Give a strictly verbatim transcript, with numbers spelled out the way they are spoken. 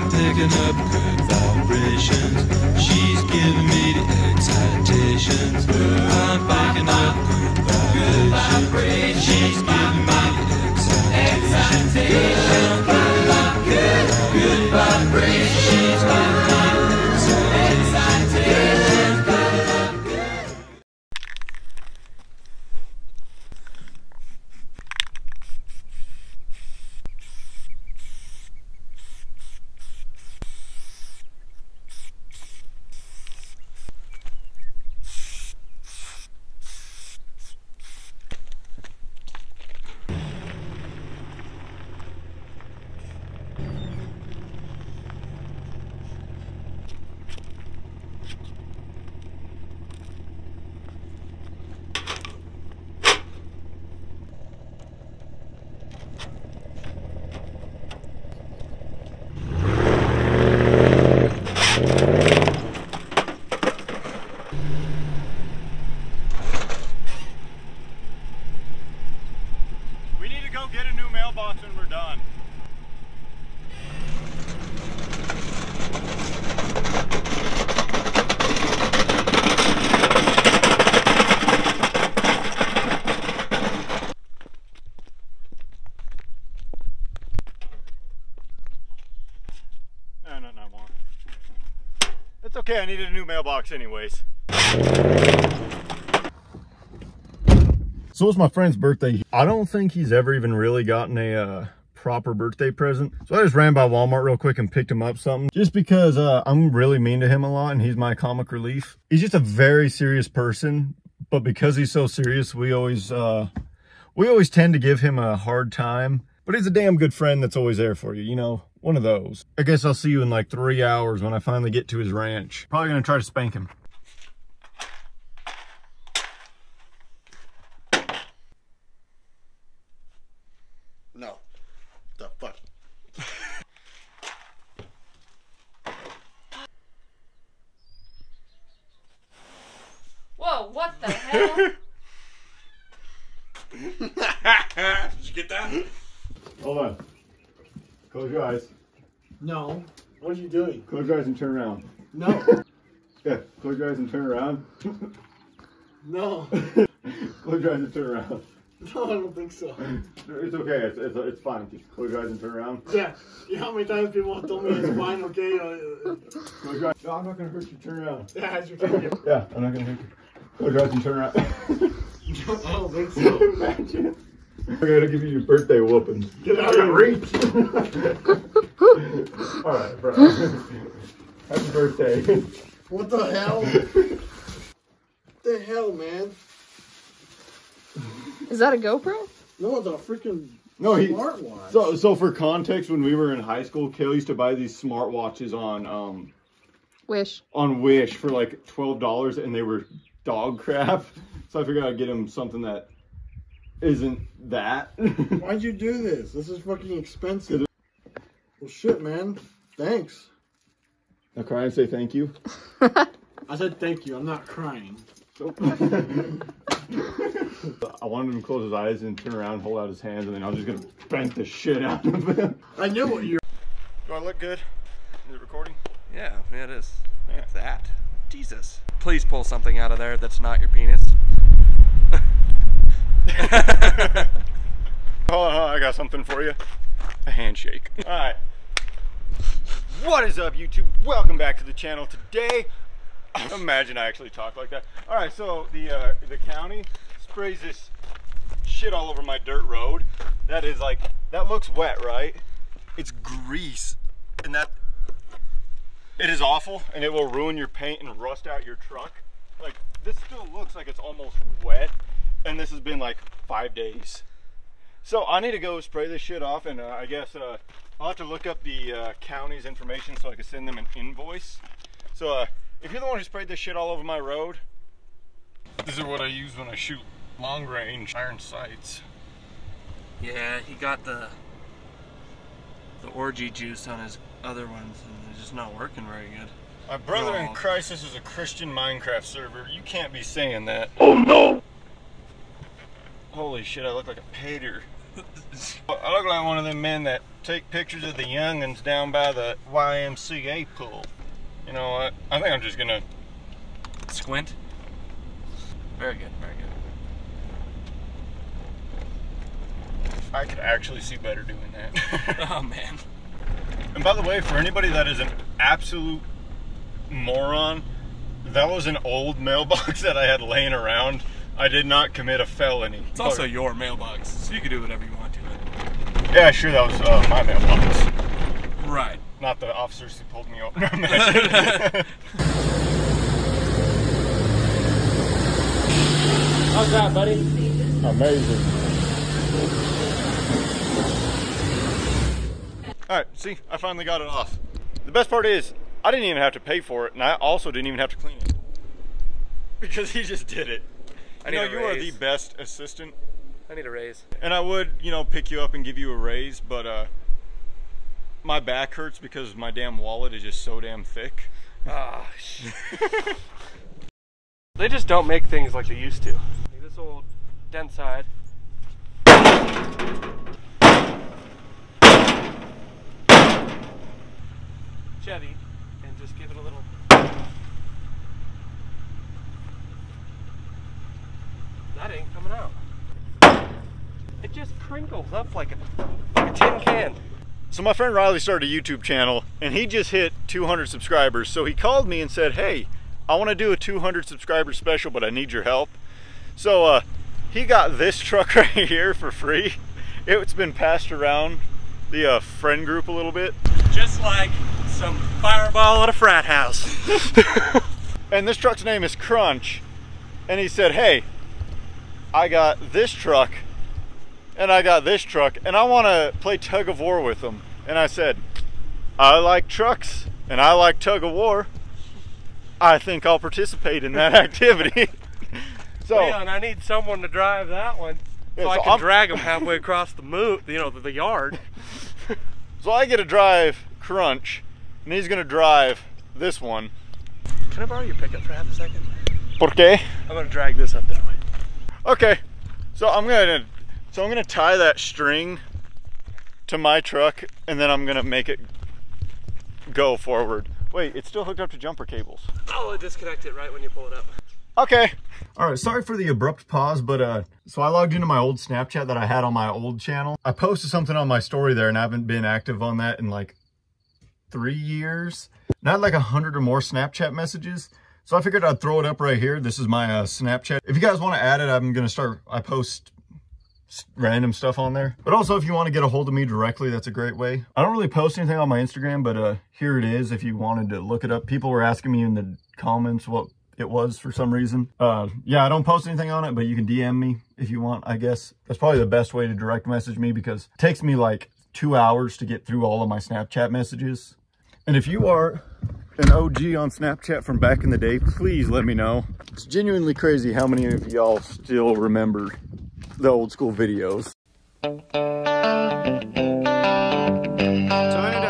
I'm picking up good vibrations. She's giving me the excitations. I'm picking up good vibrations. She's giving me the excitations. I'm picking up good, good vibrations. She's giving me the excitations. Get a new mailbox when we're done. No, no, no more. It's okay, I needed a new mailbox anyways. So it's my friend's birthday. I don't think he's ever even really gotten a uh, proper birthday present. So I just ran by Walmart real quick and picked him up something. Just because uh, I'm really mean to him a lot and he's my comic relief. He's just a very serious person. But because he's so serious, we always, uh, we always tend to give him a hard time. But he's a damn good friend that's always there for you, you know? One of those. I guess I'll see you in like three hours when I finally get to his ranch. Probably gonna try to spank him. No. The fuck? Whoa, what the hell? Did you get that? Hold on. Close your eyes. No. What are you doing? Close your eyes and turn around. No. Yeah, close your eyes and turn around. No. Close your eyes and turn around. No, I don't think so. It's okay, it's, it's, it's fine. Just close your eyes and turn around. Yeah. You know how many times people have told me it's fine, okay? Uh, Close your eyes. No, I'm not going to hurt you. Turn around. yeah, as you can. Yeah, I'm not going to hurt you. Close your eyes and turn around. I don't think so. Imagine. I'm going to give you your birthday whooping. Get out of reach. Alright, bro. Happy birthday. What the hell? What the hell, man? Is that a GoPro? No, it's a freaking No, he, smartwatch. So, so for context, when we were in high school, Kale used to buy these smartwatches on um, Wish. on Wish for like twelve dollars, and they were dog crap. So I figured I'd get him something that isn't that. Why'd you do this? This is fucking expensive. Well, shit, man. Thanks. Now cry and say thank you. I said thank you. I'm not crying. I wanted him to close his eyes and turn around, hold out his hands, and then I was just gonna spank the shit out of him. I knew what you. Do I look good? Is it recording? Yeah, yeah, it is. Yeah. What's that? Jesus. Please pull something out of there that's not your penis. Hold on, hold on, I got something for you. A handshake. Alright. What is up, YouTube? Welcome back to the channel. Today, imagine I actually talk like that. Alright, so the uh, the county sprays this shit all over my dirt road. That is like, that looks wet, right? It's grease. And that, it is awful, and it will ruin your paint and rust out your truck. Like, this still looks like it's almost wet, and this has been like five days. So I need to go spray this shit off, and uh, I guess uh, I'll have to look up the uh, county's information so I can send them an invoice. So uh, if you're the one who sprayed this shit all over my road, this is what I use when I shoot long range iron sights. Yeah, he got the the orgy juice on his other ones, and it's just not working very good. My brother in No. Christ, this is a Christian Minecraft server. You can't be saying that. Oh no! Holy shit, I look like a pater. I look like one of them men that take pictures of the youngins down by the Y M C A pool. You know what? I think I'm just gonna Squint. Very good, very good. I could actually see better doing that. Oh man. And by the way, for anybody that is an absolute moron, that was an old mailbox that I had laying around. I did not commit a felony. It's also your mailbox, so you can do whatever you want to it. Yeah, sure, that was uh, my mailbox. Right. Not the officers who pulled me over. How's that, buddy? Amazing. Alright, see, I finally got it off. The best part is, I didn't even have to pay for it, and I also didn't even have to clean it. Because he just did it. I You know, need a you are the raise. best assistant. I need a raise. And I would, you know, pick you up and give you a raise, but uh, my back hurts because my damn wallet is just so damn thick. Ah, shit. They just don't make things like they used to. Like this old dent side. Chevy, and just give it a little. That ain't coming out. It just crinkles up like a, like a tin can. So my friend Riley started a YouTube channel, and he just hit two hundred subscribers. So he called me and said, hey, I want to do a two hundred subscriber special, but I need your help. So uh, he got this truck right here for free. It's been passed around the uh, friend group a little bit. Just like some fireball at a frat house. And this truck's name is Crunch. And he said, hey, I got this truck and I got this truck and I want to play tug of war with them. And I said, I like trucks and I like tug of war. I think I'll participate in that activity. So Leon, I need someone to drive that one so Yeah, I so can I'm- drag them halfway across the mo you know, the, the yard. So I get to drive Crunch, and he's gonna drive this one. Can I borrow your pickup for half a second? ¿Por qué? I'm gonna drag this up that way. Okay, so I'm gonna, so I'm gonna tie that string to my truck, and then I'm gonna make it go forward. Wait, it's still hooked up to jumper cables. I'll disconnect it right when you pull it up. Okay. All right, sorry for the abrupt pause, but uh, so I logged into my old Snapchat that I had on my old channel. I posted something on my story there and I haven't been active on that in like three years. And I had like a hundred or more Snapchat messages. So I figured I'd throw it up right here. This is my uh, Snapchat. If you guys want to add it, I'm gonna start, I post random stuff on there. But also if you want to get a hold of me directly, that's a great way. I don't really post anything on my Instagram, but uh, here it is if you wanted to look it up. People were asking me in the comments what it was for some reason. Uh, yeah, I don't post anything on it, but you can D M me if you want, I guess. That's probably the best way to direct message me because it takes me like two hours to get through all of my Snapchat messages. And if you are an O G on Snapchat from back in the day, please let me know. It's genuinely crazy how many of y'all still remember the old school videos. Tying